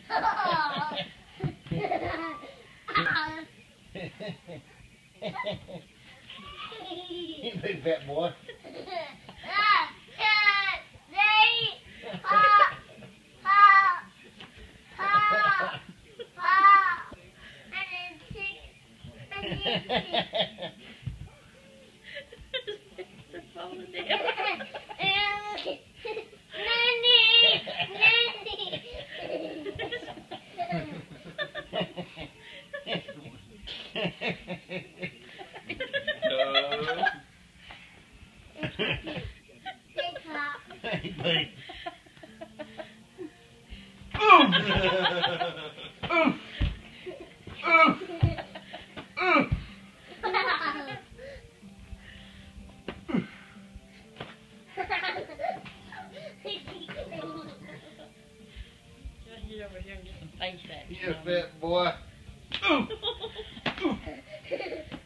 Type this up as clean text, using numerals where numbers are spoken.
You big fat boy. Get over here and get some face action. You fat boy.